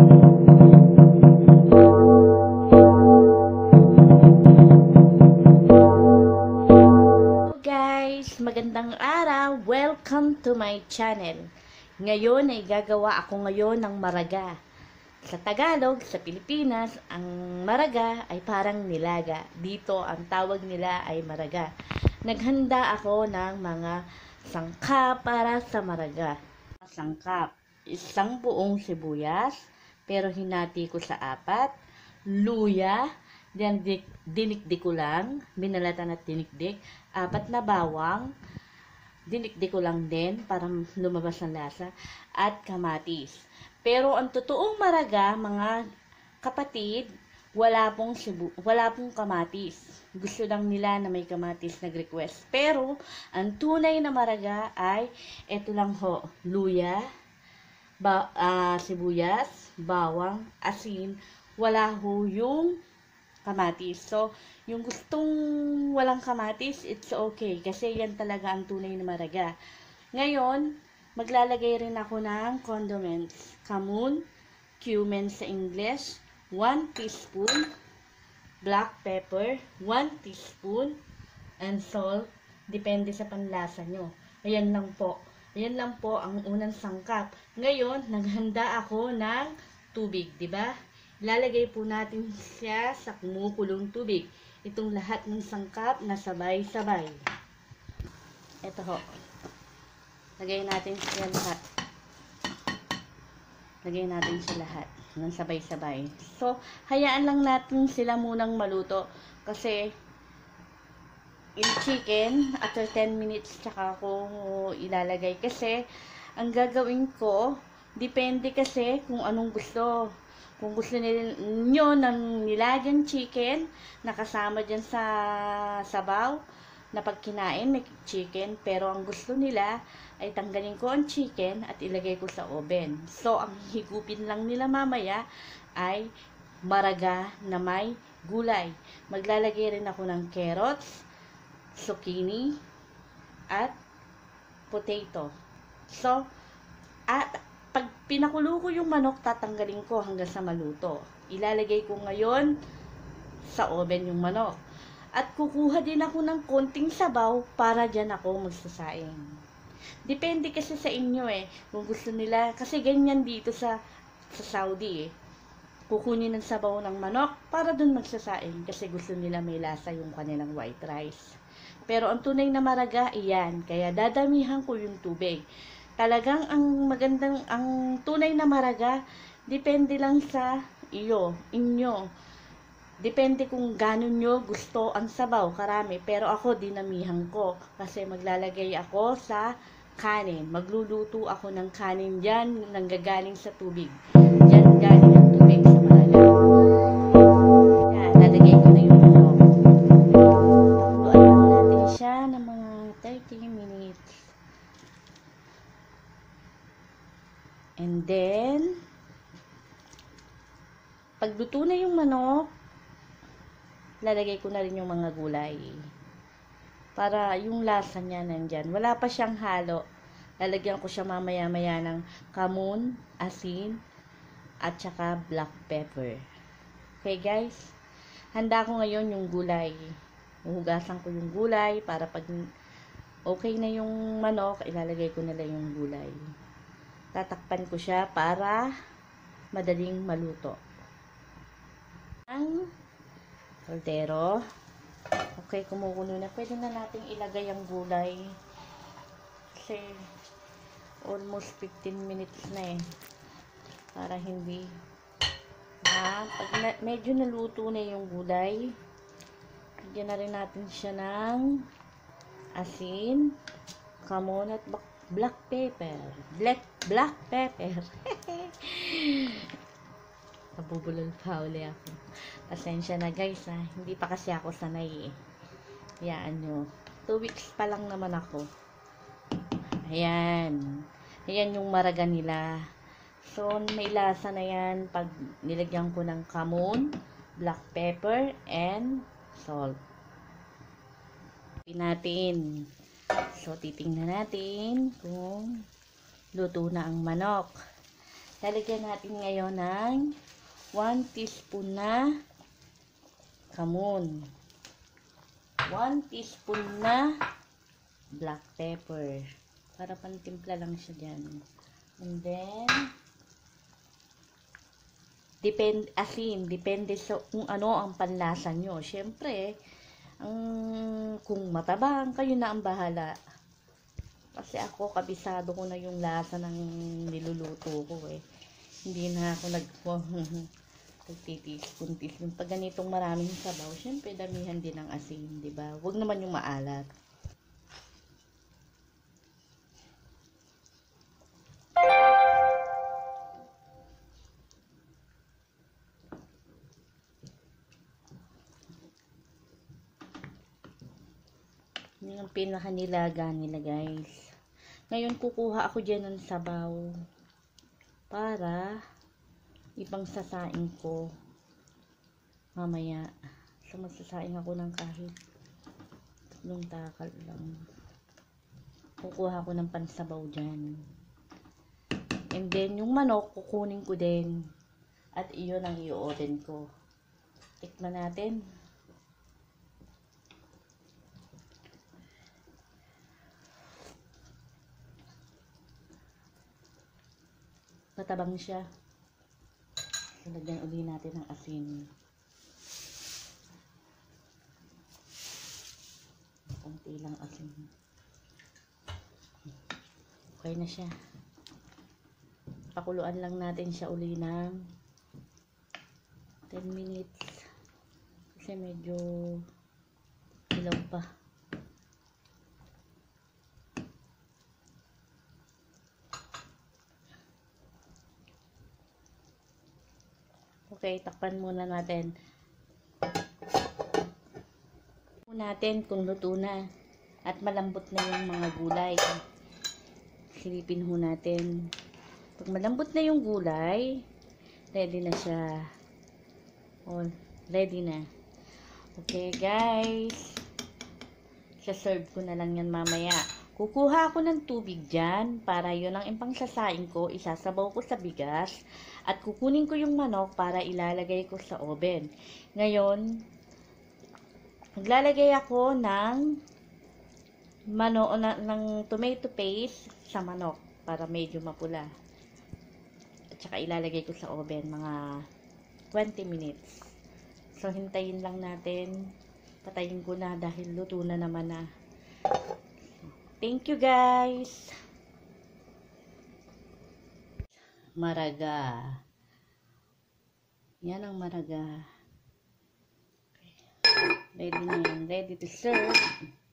Magandang araw! Welcome to my channel. Ngayon ay gagawa ako ngayon ng maraga. Sa Tagalog, sa Pilipinas, ang maraga ay parang nilaga. Dito, ang tawag nila ay maraga. Naghanda ako ng mga sangkap para sa maraga. Sangkap, isang buong sibuyas, pero hinati ko sa 4, luya, dinikdik ko lang, binalatan at dinikdik, 4 na bawang, dinikdik ko lang din para lumabas ang lasa, at kamatis. Pero ang totoong maraga, mga kapatid, wala pong kamatis. Gusto lang nila na may kamatis, nag-request. Pero ang tunay na maraga ay eto lang ho, luya, sibuyas, bawang, asin, wala ho yung kamatis. So, yung gustong walang kamatis, it's okay. Kasi yan talaga ang tunay na maraga. Ngayon, maglalagay rin ako ng condiments. Kamun, cumin sa English, 1 teaspoon, black pepper, 1 teaspoon, and salt, depende sa panlasa nyo. Ayan lang po. Ayan lang po ang unang sangkap. Ngayon, naghanda ako ng tubig, di ba? Ilalagay po natin siya sa kumukulong tubig. Itong lahat ng sangkap na sabay-sabay. Ito ho. Lagay natin siya lahat. Lagay natin siya lahat ng sabay-sabay. So, hayaan lang natin sila munang maluto. Kasi, yung chicken, after 10 minutes, tsaka ako ilalagay. Kasi, ang gagawin ko, depende kasi kung anong gusto. Kung gusto niyo ng nilagang chicken, nakasama dyan sa sabaw, na pag kinain may chicken, pero ang gusto nila ay tanggalin ko ang chicken at ilagay ko sa oven. So, ang higupin lang nila mamaya ay maraga na may gulay. Maglalagay rin ako ng carrots, zucchini, at potato. So, at pag pinakulo ko yung manok, tatanggalin ko hanggang sa maluto. Ilalagay ko ngayon sa oven yung manok. At kukuha din ako ng konting sabaw para dyan ako magsasaing. Depende kasi sa inyo kung gusto nila, kasi ganyan dito sa Saudi kukunin ng sabaw ng manok para dun magsasaing kasi gusto nila may lasa yung kanilang white rice. Pero ang tunay na maraga, iyan. Kaya dadamihan ko yung tubig. Talagang ang tunay na maraga, depende lang sa inyo. Depende kung gano'n nyo gusto ang sabaw, karami. Pero ako, dinamihan ko. Kasi maglalagay ako sa kanin. Magluluto ako ng kanin dyan, nanggagaling sa tubig. Dyan galing ang tubig sa maraga. Yan, lalagay ko na yung manok. Pakuluan lang natin siya ng mga 30 minutes. And then, pagluto na yung manok, lalagay ko na rin yung mga gulay. Para yung lasa niya nandyan. Wala pa siyang halo. Lalagyan ko siya mamaya-maya ng kamun, asin, at saka black pepper. Okay guys? Handa ko ngayon yung gulay. Huhugasan ko yung gulay para pag okay na yung manok, ilalagay ko na lang yung gulay. Tatakpan ko siya para madaling maluto. Ang kaldero. Okay, kumukulo na. Pwede na nating ilagay ang gulay. Kasi almost 15 minutes na para hindi pag medyo naluto na yung gulay, bigyan na rin natin siya ng asin, kamon at black pepper. Black pepper. Nabubulol pa uli ako. Pasensya na guys hindi pa kasi ako sanay Hayaan nyo. 2 weeks pa lang naman ako. Ayan. Ayan yung maraga nila. So, may lasa na yan pag nilagyan ko ng kamon, black pepper, and salt. Natin. So, titingnan natin kung luto na ang manok. Lalagyan natin ngayon ng 1 teaspoon na kamon. 1 teaspoon na black pepper. Para pantimpla lang siya dyan. And then, depende sa kung ano ang panlasa nyo. Siyempre, kung matabang, kayo na ang bahala. Kasi ako, kabisado ko na yung lasa ng niluluto ko eh. Hindi na ako nagtitispon-tispon. Pag ganitong maraming sabaw, syempre damihan din ng asin, di ba? Huwag naman yung maalat. Yun ang pinakanilaga nila, guys. Ngayon, kukuha ako dyan ng sabaw para ibang sasaing ko mamaya. So, magsasaing ako ng kahit tatlong takal lang. Kukuha ko ng pansabaw dyan. And then, yung manok, kukunin ko din. At iyon ang i-oven ko. Tikman natin. Matabang siya. So, lagyan uli natin ng asin. Kunti lang asin. Okay na siya. Pakuluan lang natin siya uli ng 10 minutes. Kasi medyo hilaw pa. Okay, takpan muna natin. Kung luto na at malambot na yung mga gulay. Silipin ho natin. Pag malambot na yung gulay, ready na siya. Oh, ready na. Okay, guys. Sa-serve ko na lang yan mamaya. Kukuha ako ng tubig dyan para yun ang impangsasaing ko. Isasabaw ko sa bigas. At kukunin ko yung manok para ilalagay ko sa oven. Ngayon, maglalagay ako ng tomato paste sa manok para medyo mapula. At saka ilalagay ko sa oven mga 20 minutes. So, hintayin lang natin. Patayin ko na dahil luto na naman na. Thank you, guys. Maraga. Yan ang maraga. Ready na yan. Ready to serve.